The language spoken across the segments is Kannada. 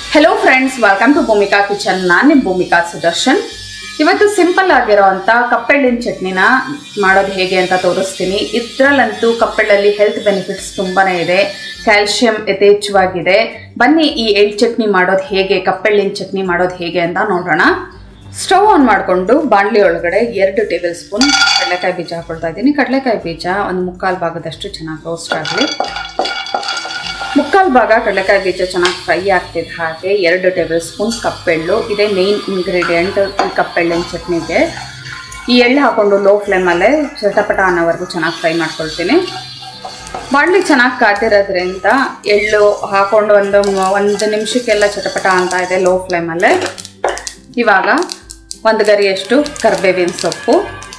Hello friends, welcome to Bhumika Kitchen. ನಾನು Bhumika Sudarshan. ಇವತ್ತು ಸಿಂಪಲ್ ಆಗಿರುವಂತ ಕಪ್ಪೆಳ್ಳಿನ ಚಟ್ನಿನ ಮಾಡೋದು ಹೇಗೆ ಅಂತ ತೋರಿಸ್ತೀನಿ. ಇದರಲ್ಲಂತೂ ಕಪ್ಪೆಳ್ಳಲ್ಲಿ ಹೆಲ್ತ್ ಬೆನಿಫಿಟ್ಸ್ ತುಂಬಾನೇ ಇದೆ. ಕ್ಯಾಲ್ಸಿಯಂ ಯಥೇಚ್ಛವಾಗಿದೆ. ಬನ್ನಿ ಈ ಎಳ್ಳು ಚಟ್ನಿ ಮಾಡೋದು ಹೇಗೆ, ಕಪ್ಪೆಳ್ಳಿನ ಚಟ್ನಿ ಮಾಡೋದು ಹೇಗೆ ಅಂತ ನೋಡೋಣ. ಸ್ಟವ್ ಆನ್ ಮಾಡಿಕೊಂಡು ಬಾಣಲಿ ಒಳಗಡೆ 2 ಟೇಬಲ್ ಸ್ಪೂನ್ ಕಡಲೆಕಾಯಿ ಬೀಜ ಹಾಕೊಳ್ತಾ ಇದ್ದೀನಿ. ಕಡಲೆಕಾಯಿ ಬೀಜ ಒಂದು 1/4 ಭಾಗದಷ್ಟು ಚೆನ್ನಾಗಿ ರೋಸ್ಟ್ ಆಗಲಿ. 1/4 ಭಾಗ ಕಡಲೆಕಾಯಿ ಬೀಜ ಚೆನ್ನಾಗಿ ಫ್ರೈ ಆಗ್ತಿದೆ. ಹಾಗೆ 2 ಟೇಬಲ್ ಸ್ಪೂನ್ ಕಪ್ಪೆಳ್ಳು, ಇದೇ ಮೇನ್ ಇಂಗ್ರೀಡಿಯೆಂಟ್ ಈ ಕಪ್ಪೆಳ್ಳಿನ ಚಟ್ನಿಗೆ. ಈ ಎಳ್ಳು ಹಾಕೊಂಡು ಲೋ ಫ್ಲೇಮಲ್ಲೇ ಚಟಪಟ ಅನ್ನೋವರೆಗೂ ಚೆನ್ನಾಗಿ ಫ್ರೈ ಮಾಡ್ಕೊಳ್ತೀನಿ. ಬಾಣಲಿ ಚೆನ್ನಾಗಿ ಕಾದಿರೋದ್ರಿಂದ ಎಳ್ಳು ಹಾಕೊಂಡು ಒಂದು ನಿಮಿಷಕ್ಕೆಲ್ಲ ಚಟಪಟ ಅಂತ ಇದೆ ಲೋ ಫ್ಲೇಮಲ್ಲೇ. ಇವಾಗ 1 ಗರಿಯಷ್ಟು ಕರಿಬೇವಿನ ಸೊಪ್ಪು,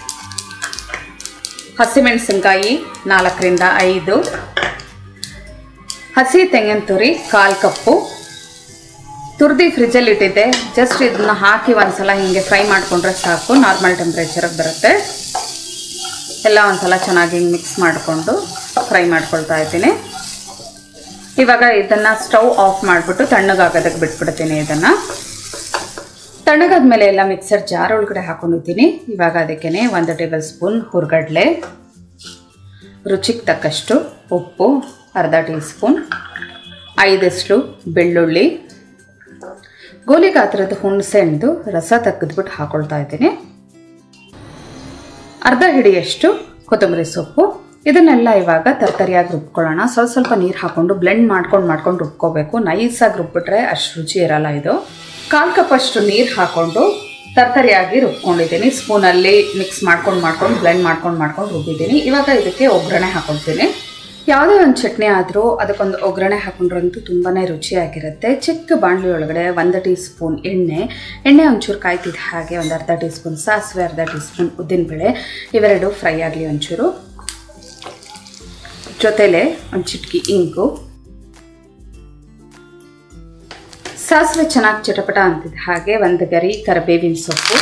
ಹಸಿಮೆಣಸಿನ್ಕಾಯಿ 4 ರಿಂದ 5, ಹಸಿ ತೆಂಗಿನ ತುರಿ 1/4 ಕಪ್ಪು, ತುರ್ದಿ ಫ್ರಿಜ್ಜಲ್ಲಿ ಇಟ್ಟಿದ್ದೆ. ಜಸ್ಟ್ ಇದನ್ನ ಹಾಕಿ ಒಂದ್ಸಲ ಹಿಂಗೆ ಫ್ರೈ ಮಾಡಿಕೊಂಡ್ರೆ ಸಾಕು, ನಾರ್ಮಲ್ ಟೆಂಪ್ರೇಚರ್ಗೆ ಬರುತ್ತೆ. ಎಲ್ಲ ಒಂದ್ಸಲ ಚೆನ್ನಾಗಿ ಹಿಂಗೆ ಮಿಕ್ಸ್ ಮಾಡಿಕೊಂಡು ಫ್ರೈ ಮಾಡ್ಕೊಳ್ತಾ ಇದ್ದೀನಿ. ಇವಾಗ ಇದನ್ನು ಸ್ಟವ್ ಆಫ್ ಮಾಡಿಬಿಟ್ಟು ತಣ್ಣಗಾಗೋದಕ್ಕೆ ಬಿಟ್ಬಿಡ್ತೀನಿ. ಇದನ್ನು ತಣ್ಣಗಾದ್ಮೇಲೆ ಎಲ್ಲ ಮಿಕ್ಸರ್ ಜಾರ್ ಒಳಗಡೆ ಹಾಕೊಂಡಿದ್ದೀನಿ. ಇವಾಗ ಅದಕ್ಕೆ 1 ಟೇಬಲ್ ಸ್ಪೂನ್ ಹುರ್ಗಡ್ಲೆ, ರುಚಿಗೆ ತಕ್ಕಷ್ಟು ಉಪ್ಪು, ಅರ್ಧ ಟೀ ಸ್ಪೂನ್, 5 ಬೆಳ್ಳುಳ್ಳಿ, ಗೋಲಿ ಗಾತ್ರದ ಹುಣಸೆಹಣ್ಣು ರಸ ತೆಗೆದ್ಬಿಟ್ಟು ಹಾಕೊಳ್ತಾ ಇದ್ದೀನಿ. ಅರ್ಧ ಹಿಡಿಯಷ್ಟು ಕೊತ್ತಂಬರಿ ಸೊಪ್ಪು. ಇದನ್ನೆಲ್ಲ ಇವಾಗ ತರಕಾರಿಯಾಗಿ ರುಬ್ಕೊಳ್ಳೋಣ. ಸ್ವಲ್ಪ ನೀರು ಹಾಕೊಂಡು ಬ್ಲೆಂಡ್ ಮಾಡ್ಕೊಂಡು ರುಬ್ಕೋಬೇಕು. ನೈಸಾಗಿ ರುಬ್ಬಿಟ್ರೆ ಅಷ್ಟು ರುಚಿ ಇರಲ್ಲ. ಇದು 1/4 ಕಪ್ಪಷ್ಟು ನೀರು ಹಾಕೊಂಡು ತರಕಾರಿಯಾಗಿ ರುಬ್ಕೊಂಡಿದ್ದೀನಿ. ಸ್ಪೂನಲ್ಲಿ ಮಿಕ್ಸ್ ಮಾಡ್ಕೊಂಡು ಬ್ಲೆಂಡ್ ಮಾಡ್ಕೊಂಡು ರುಬ್ಬಿದ್ದೀನಿ. ಇವಾಗ ಇದಕ್ಕೆ ಒಗ್ಗರಣೆ ಹಾಕೊಳ್ತೀನಿ. ಯಾವುದೇ ಒಂದು ಚಟ್ನಿ ಆದರೂ ಅದಕ್ಕೊಂದು ಒಗ್ಗರಣೆ ಹಾಕೊಂಡ್ರಂತೂ ತುಂಬಾ ರುಚಿಯಾಗಿರುತ್ತೆ. ಚಿಕ್ಕ ಬಾಣಲಿ ಒಳಗಡೆ 1 ಟೀ ಸ್ಪೂನ್ ಎಣ್ಣೆ ಒಂಚೂರು ಕಾಯ್ತಿದ್ದ ಹಾಗೆ ಒಂದು ಅರ್ಧ ಟೀ ಸ್ಪೂನ್ ಸಾಸಿವೆ, ಅರ್ಧ ಟೀ ಸ್ಪೂನ್ ಉದ್ದಿನಬೇಳೆ, ಇವೆರಡು ಫ್ರೈ ಆಗಲಿ ಒಂಚೂರು. ಜೊತೆಲೆ ಒಂದು ಚಿಟಕಿ ಇಂಗು, ಸಾಸಿವೆ ಚೆನ್ನಾಗಿ ಚಟಪಟ ಅಂತಿದ್ದ ಹಾಗೆ 1 ಗರಿ ಕರಿಬೇವಿನ ಸೊಪ್ಪು,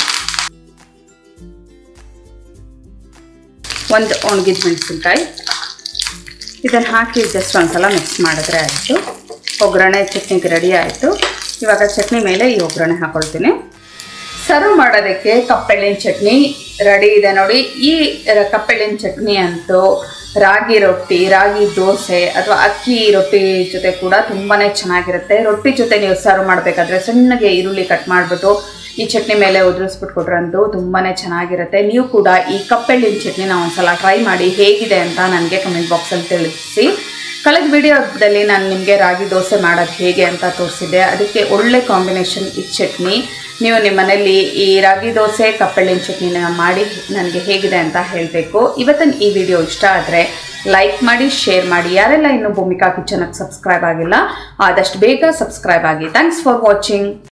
1 ಒಣಗಿದ ಮೆಣಸಿನ್ಕಾಯಿ. ಇದನ್ನು ಹಾಕಿ ಜಸ್ಟ್ ಒಂದ್ಸಲ ಮಿಕ್ಸ್ ಮಾಡಿದ್ರೆ ಆಯಿತು. ಒಗ್ಗರಣೆ ಚಟ್ನಿಗೆ ರೆಡಿ ಆಯಿತು. ಇವಾಗ ಚಟ್ನಿ ಮೇಲೆ ಈ ಒಗ್ಗರಣೆ ಹಾಕೊಳ್ತೀನಿ. ಸರ್ವ್ ಮಾಡೋದಕ್ಕೆ ಕಪ್ಪೆಳ್ಳಿನ ಚಟ್ನಿ ರೆಡಿ ಇದೆ ನೋಡಿ. ಈ ಕಪ್ಪೆಳ್ಳಿನ ಚಟ್ನಿ ಅಂತೂ ರಾಗಿ ರೊಟ್ಟಿ, ರಾಗಿ ದೋಸೆ ಅಥವಾ ಅಕ್ಕಿ ರೊಟ್ಟಿ ಜೊತೆ ಕೂಡ ತುಂಬಾ ಚೆನ್ನಾಗಿರುತ್ತೆ. ರೊಟ್ಟಿ ಜೊತೆ ನೀವು ಸರ್ವ್ ಮಾಡಬೇಕಾದ್ರೆ ಸಣ್ಣಗೆ ಈರುಳ್ಳಿ ಕಟ್ ಮಾಡಿಬಿಟ್ಟು ಈ ಚಟ್ನಿ ಮೇಲೆ ಉದುರಿಸ್ಬಿಟ್ಟು ಕೊಟ್ರಂತೂ ತುಂಬಾ ಚೆನ್ನಾಗಿರುತ್ತೆ. ನೀವು ಕೂಡ ಈ ಕಪ್ಪೆಳ್ಳಿನ ಚಟ್ನಿನ ಒಂದ್ಸಲ ಟ್ರೈ ಮಾಡಿ ಹೇಗಿದೆ ಅಂತ ನನಗೆ ಕಮೆಂಟ್ ಬಾಕ್ಸಲ್ಲಿ ತಿಳಿಸಿ. ಕಳೆದ ವಿಡಿಯೋದಲ್ಲಿ ನಾನು ನಿಮಗೆ ರಾಗಿ ದೋಸೆ ಮಾಡೋದು ಹೇಗೆ ಅಂತ ತೋರಿಸಿದ್ದೆ. ಅದಕ್ಕೆ ಒಳ್ಳೆ ಕಾಂಬಿನೇಷನ್ ಈ ಚಟ್ನಿ. ನೀವು ನಿಮ್ಮ ಮನೇಲಿ ಈ ರಾಗಿ ದೋಸೆ ಕಪ್ಪೆಳ್ಳಿನ ಚಟ್ನಿನ ಮಾಡಿ ನನಗೆ ಹೇಗಿದೆ ಅಂತ ಹೇಳಬೇಕು. ಇವತ್ತಿನ ಈ ವಿಡಿಯೋ ಇಷ್ಟ ಆದರೆ ಲೈಕ್ ಮಾಡಿ, ಶೇರ್ ಮಾಡಿ. ಯಾರೆಲ್ಲ ಇನ್ನೂ ಭೂಮಿಕಾ ಕಿಚನ್ಗೆ ಸಬ್ಸ್ಕ್ರೈಬ್ ಆಗಿಲ್ಲ ಆದಷ್ಟು ಬೇಗ ಸಬ್ಸ್ಕ್ರೈಬ್ ಆಗಿ. Thanks for watching.